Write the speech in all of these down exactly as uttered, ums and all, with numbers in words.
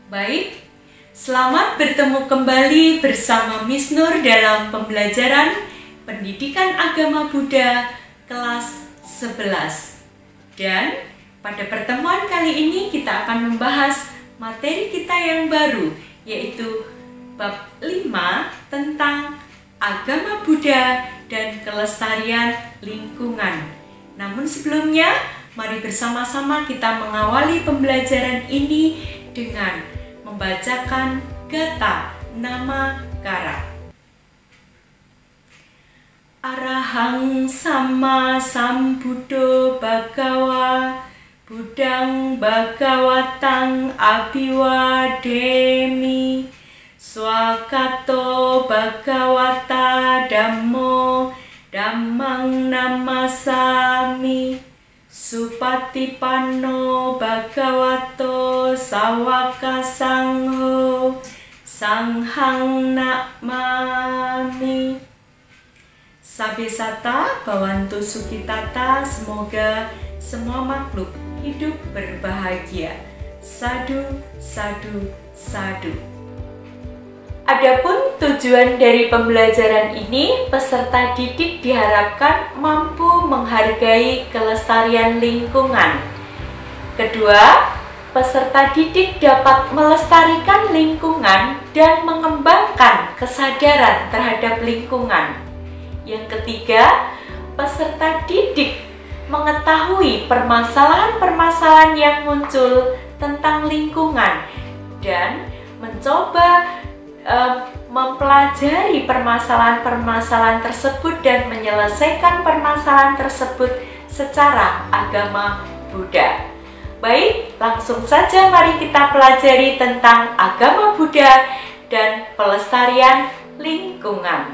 Baik, selamat bertemu kembali bersama Miss Nur dalam pembelajaran Pendidikan Agama Buddha kelas sebelas. Dan pada pertemuan kali ini kita akan membahas materi kita yang baru, yaitu bab lima tentang agama Buddha dan kelestarian lingkungan. Namun sebelumnya, mari bersama-sama kita mengawali pembelajaran ini dengan membacakan gata nama kara. Arahang sama sambuddho bhagawa buddhang bhagawatang abhiwademi swakato bhagawata dhammo dhammang namasami supatipanno bhagavato sawaka sangho sanghang namami. Sabesata Bhawantu Sukitata, semoga semua makhluk hidup berbahagia. Sadu, sadu, sadu. Adapun tujuan dari pembelajaran ini, peserta didik diharapkan mampu menghargai kelestarian lingkungan. Kedua, peserta didik dapat melestarikan lingkungan dan mengembangkan kesadaran terhadap lingkungan. Yang ketiga, peserta didik mengetahui permasalahan-permasalahan yang muncul tentang lingkungan dan mencoba mempelajari permasalahan-permasalahan tersebut dan menyelesaikan permasalahan tersebut secara agama Buddha. Baik, langsung saja mari kita pelajari tentang agama Buddha dan pelestarian lingkungan.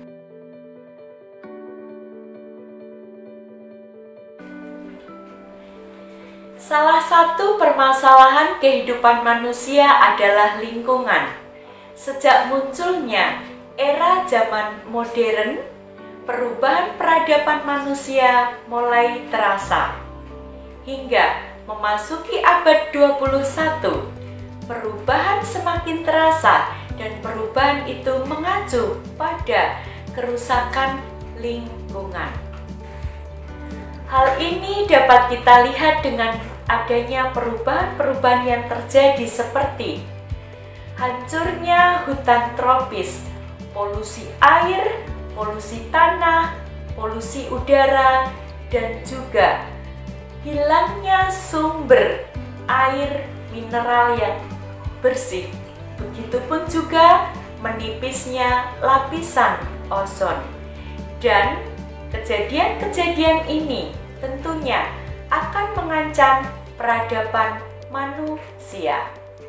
Salah satu permasalahan kehidupan manusia adalah lingkungan. Sejak munculnya era zaman modern, perubahan peradaban manusia mulai terasa. Hingga memasuki abad dua puluh satu, perubahan semakin terasa dan perubahan itu mengacu pada kerusakan lingkungan. Hal ini dapat kita lihat dengan adanya perubahan-perubahan yang terjadi seperti hancurnya hutan tropis, polusi air, polusi tanah, polusi udara, dan juga hilangnya sumber air mineral yang bersih. Begitupun juga menipisnya lapisan ozon. Dan kejadian-kejadian ini tentunya akan mengancam peradaban manusia.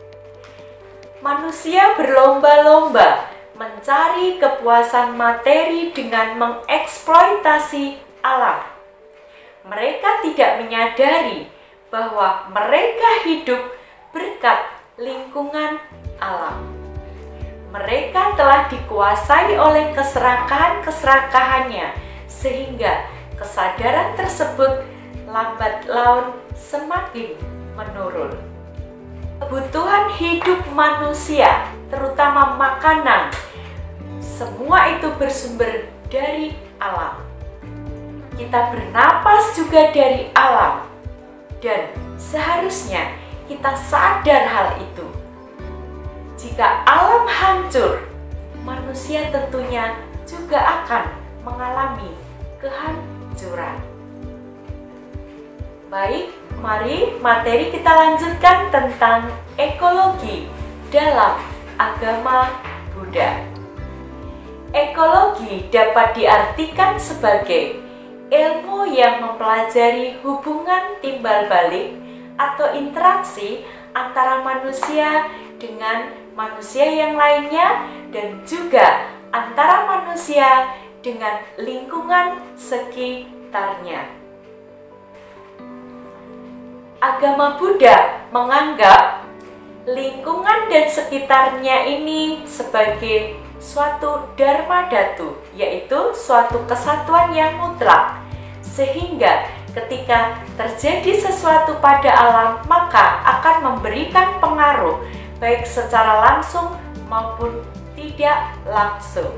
Manusia berlomba-lomba mencari kepuasan materi dengan mengeksploitasi alam. Mereka tidak menyadari bahwa mereka hidup berkat lingkungan alam. Mereka telah dikuasai oleh keserakahan-keserakahannya, sehingga kesadaran tersebut lambat laun semakin menurun. Kebutuhan hidup manusia, terutama makanan, semua itu bersumber dari alam. Kita bernapas juga dari alam, dan seharusnya kita sadar hal itu. Jika alam hancur, manusia tentunya juga akan mengalami kehancuran. Baik, mari materi kita lanjutkan tentang ekologi dalam agama Buddha. Ekologi dapat diartikan sebagai ilmu yang mempelajari hubungan timbal balik atau interaksi antara manusia dengan manusia yang lainnya dan juga antara manusia dengan lingkungan sekitarnya. Agama Buddha menganggap lingkungan dan sekitarnya ini sebagai suatu dharma dhatu, yaitu suatu kesatuan yang mutlak, sehingga ketika terjadi sesuatu pada alam maka akan memberikan pengaruh baik secara langsung maupun tidak langsung.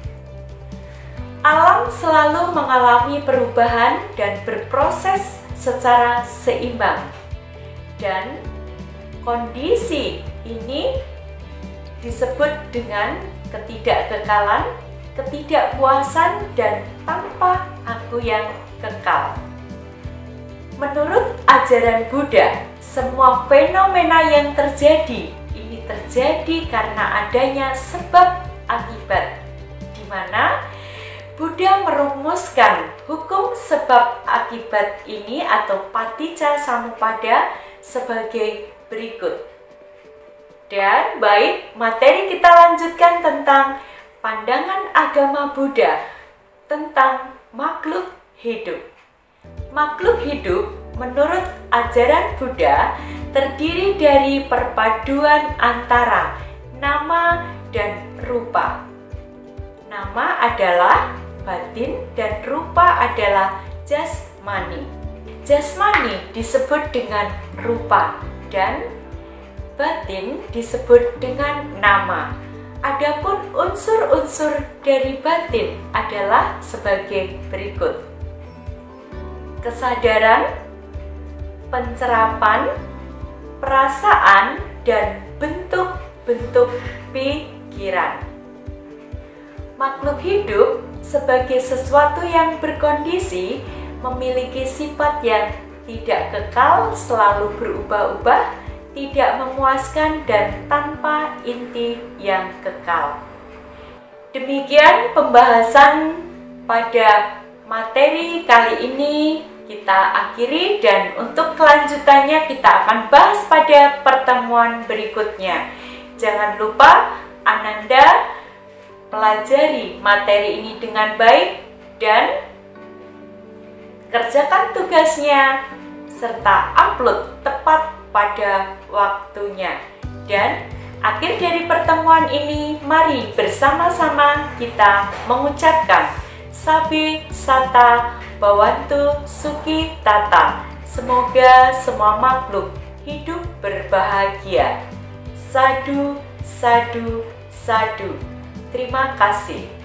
Alam selalu mengalami perubahan dan berproses secara seimbang, dan kondisi ini disebut dengan ketidakkekalan, ketidakpuasan, dan tanpa aku yang kekal. Menurut ajaran Buddha, semua fenomena yang terjadi ini terjadi karena adanya sebab akibat, di mana Buddha merumuskan hukum sebab akibat ini atau paticca samuppada sebagai berikut. Dan baik, materi kita lanjutkan tentang pandangan agama Buddha tentang makhluk hidup. Makhluk hidup menurut ajaran Buddha terdiri dari perpaduan antara nama dan rupa. Nama adalah batin dan rupa adalah jasmani. Jasmani disebut dengan rupa dan batin disebut dengan nama. Adapun unsur-unsur dari batin adalah sebagai berikut: kesadaran, pencerapan, perasaan, dan bentuk-bentuk pikiran. Makhluk hidup sebagai sesuatu yang berkondisi memiliki sifat yang tidak kekal, selalu berubah-ubah, tidak memuaskan, dan tanpa inti yang kekal. Demikian pembahasan pada materi kali ini kita akhiri, dan untuk kelanjutannya kita akan bahas pada pertemuan berikutnya. Jangan lupa Ananda pelajari materi ini dengan baik dan kerjakan tugasnya serta upload tepat pada waktunya. Dan akhir dari pertemuan ini, mari bersama-sama kita mengucapkan Sabi Sata Bhavantu Sukhi Tata. Semoga semua makhluk hidup berbahagia. Sadu, sadu, sadu. Terima kasih.